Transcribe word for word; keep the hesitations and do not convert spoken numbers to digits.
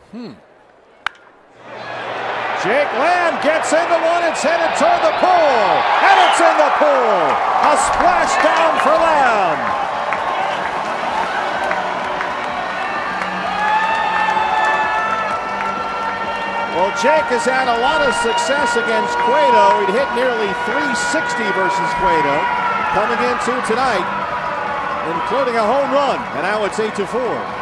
Hmm. Jake Lamb gets into one. It's headed toward the pool. And it's in the pool. A splash down for Lamb. Well, Jake has had a lot of success against Cueto. He'd hit nearly three sixty versus Cueto. Coming into tonight, including a home run. And now it's eight to four.